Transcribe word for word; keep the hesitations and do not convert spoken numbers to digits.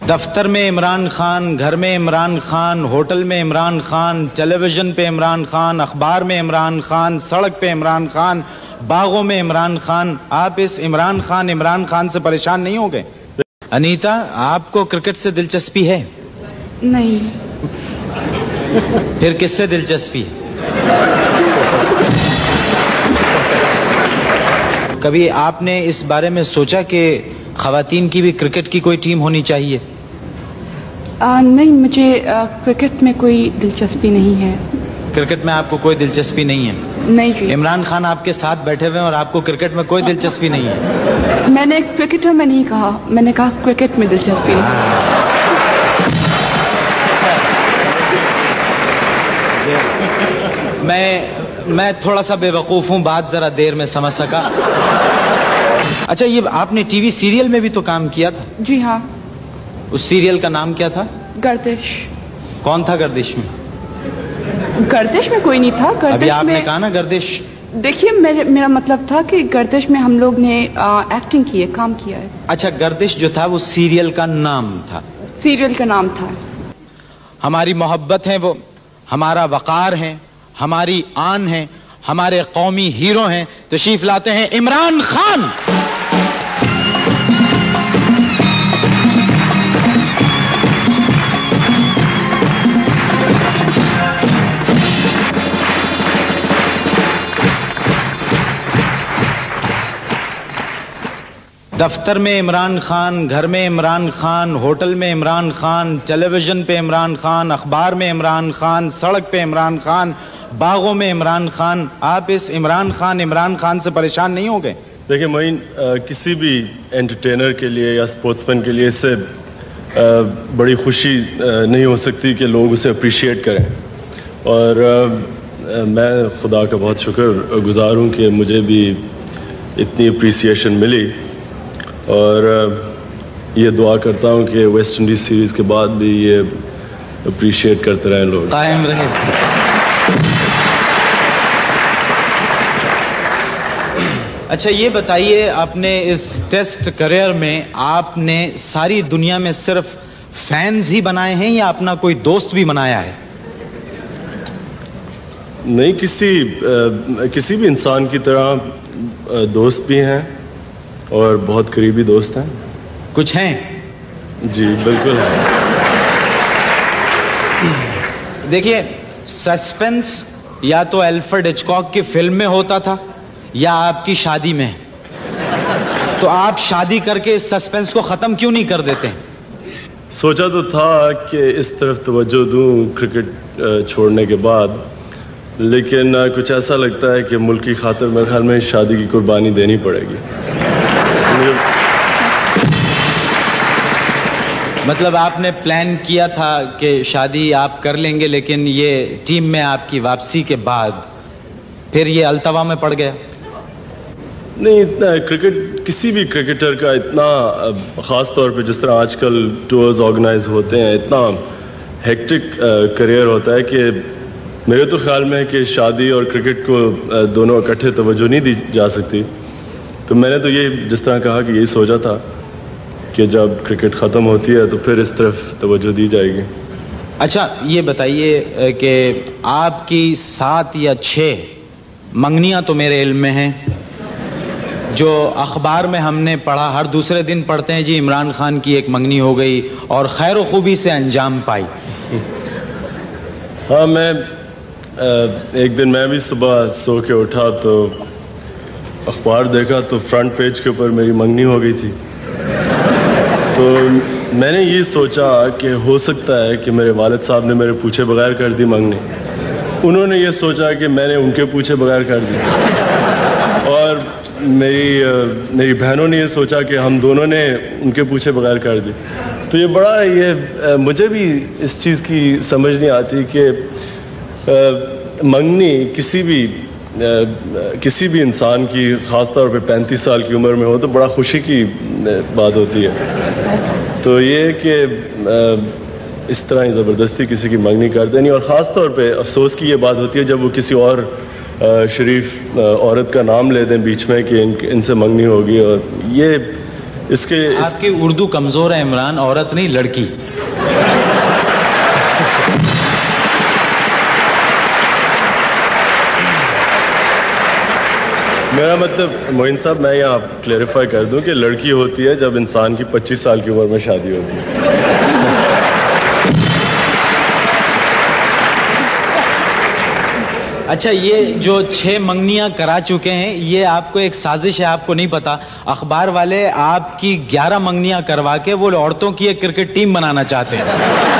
دفتر میں عمران خان، گھر میں عمران خان، ہوٹل میں عمران خان، ٹیلی ویژن پہ عمران خان، اخبار میں عمران خان، سڑک پہ عمران خان، باغوں میں عمران خان. آپ اس عمران خان عمران خان سے پریشان نہیں ہو گئے؟ انیتا، آپ کو کرکٹ سے دلچسپی ہے؟ نہیں. پھر کس سے دلچسپی ہے؟ کبھی آپ نے اس بارے میں سوچا کہ خواتین کی بھی کرکٹ کی کوئی ٹیم ہونی چاہیے؟ آ, نہیں، مجھے آ, کرکٹ میں کوئی دلچسپی نہیں ہے. کرکٹ میں آپ کو کوئی دلچسپی نہیں ہے؟ نہیں جی. عمران خان آپ کے ساتھ بیٹھے ہوئے ہیں اور آپ کو کرکٹ میں کوئی دلچسپی نہیں ہے؟ میں نے کرکٹر میں نہیں کہا، میں نے کہا کرکٹ میں دلچسپی نہیں. میں میں تھوڑا سا بے وقوف ہوں، بات ذرا دیر میں سمجھ سکا. اچھا، یہ آپ نے ٹی وی سیریل میں بھی تو کام کیا تھا؟ جی ہاں. اس سیریل کا نام کیا تھا؟ گردش. کون تھا گردش میں؟ گردش میں کوئی نہیں تھا. گردش ابھی آپ میں نے کہا نا گردش. دیکھیے، میرا مطلب تھا کہ گردش میں ہم لوگ نے ایکٹنگ کی ہے، کام کیا ہے. اچھا، گردش جو تھا وہ سیریل کا نام تھا؟ سیریل کا نام تھا. ہماری محبت ہے، وہ ہمارا وقار ہے، ہماری آن ہے، ہمارے قومی ہیرو ہیں. تشریف لاتے ہیں عمران خان. دفتر میں عمران خان، گھر میں عمران خان، ہوٹل میں عمران خان، ٹیلی ویژن پہ عمران خان، اخبار میں عمران خان، سڑک پہ عمران خان، باغوں میں عمران خان. آپ اس عمران خان عمران خان سے پریشان نہیں ہو گئے؟ دیکھیں معین، کسی بھی انٹرٹینر کے لیے یا اسپورٹس مین کے لیے اس سے بڑی خوشی نہیں ہو سکتی کہ لوگ اسے اپریشیٹ کریں. اور میں خدا کا بہت شکر گزار ہوں کہ مجھے بھی اتنی اپریسیشن ملی، اور یہ دعا کرتا ہوں کہ ویسٹ انڈیز سیریز کے بعد بھی یہ اپریشیٹ کرتے رہیں لوگ. قائم رہے. اچھا، یہ بتائیے، اپنے اس ٹیسٹ کریئر میں آپ نے ساری دنیا میں صرف فینز ہی بنائے ہیں یا اپنا کوئی دوست بھی بنایا ہے؟ نہیں، کسی کسی بھی انسان کی طرح دوست بھی ہیں اور بہت قریبی دوست ہیں. کچھ ہیں؟ جی بالکل ہیں. دیکھیے، سسپنس یا تو الفریڈ ہچکاک کی فلم میں ہوتا تھا یا آپ کی شادی میں. تو آپ شادی کر کے اس سسپنس کو ختم کیوں نہیں کر دیتے؟ سوچا تو تھا کہ اس طرف توجہ دوں کرکٹ چھوڑنے کے بعد، لیکن کچھ ایسا لگتا ہے کہ ملک کی خاطر میرے خیال میں شادی کی قربانی دینی پڑے گی. مطلب آپ نے پلان کیا تھا کہ شادی آپ کر لیں گے، لیکن یہ ٹیم میں آپ کی واپسی کے بعد پھر یہ التوا میں پڑ گیا؟ نہیں، اتنا کرکٹ کسی بھی کرکٹر کا اتنا، خاص طور پہ جس طرح آج کل ٹورز آرگنائز ہوتے ہیں، اتنا ہیکٹک کریئر ہوتا ہے کہ میرے تو خیال میں ہے کہ شادی اور کرکٹ کو دونوں اکٹھے توجہ نہیں دی جا سکتی. تو میں نے تو یہ جس طرح کہا کہ یہی سوچا تھا کہ جب کرکٹ ختم ہوتی ہے تو پھر اس طرف توجہ دی جائے گی. اچھا، یہ بتائیے کہ آپ کی سات یا چھ منگنیاں تو میرے علم میں ہیں، جو اخبار میں ہم نے پڑھا، ہر دوسرے دن پڑھتے ہیں جی عمران خان کی ایک منگنی ہو گئی اور خیر و خوبی سے انجام پائی. ہاں، میں ایک دن میں بھی صبح سو کے اٹھا تو اخبار دیکھا تو فرنٹ پیج کے اوپر میری منگنی ہو گئی تھی. تو میں نے یہ سوچا کہ ہو سکتا ہے کہ میرے والد صاحب نے میرے پوچھے بغیر کر دی منگنی. انہوں نے یہ سوچا کہ میں نے ان کے پوچھے بغیر کر دی، اور میری میری بہنوں نے یہ سوچا کہ ہم دونوں نے ان کے پوچھے بغیر کر دی. تو یہ بڑا، یہ مجھے بھی اس چیز کی سمجھ نہیں آتی کہ منگنی کسی بھی کسی بھی انسان کی، خاص طور پہ پینتیس سال کی عمر میں ہو تو بڑا خوشی کی بات ہوتی ہے. تو یہ کہ اس طرح زبردستی کسی کی منگنی کر دینی، اور خاص طور پہ افسوس کی یہ بات ہوتی ہے جب وہ کسی اور شریف عورت کا نام لے دیں بیچ میں کہ ان ان سے منگنی ہوگی. اور یہ اس کے اس آپ کی اردو کمزور ہے عمران، عورت نہیں لڑکی. میرا مطلب معین صاحب میں یہاں کلیریفائی کر دوں کہ لڑکی ہوتی ہے جب انسان کی پچیس سال کی عمر میں شادی ہوتی ہے. اچھا یہ جو چھ منگنیاں کرا چکے ہیں یہ آپ کو ایک سازش ہے، آپ کو نہیں پتا. اخبار والے آپ کی گیارہ منگنیاں کروا کے وہ عورتوں کی ایک کرکٹ ٹیم بنانا چاہتے ہیں.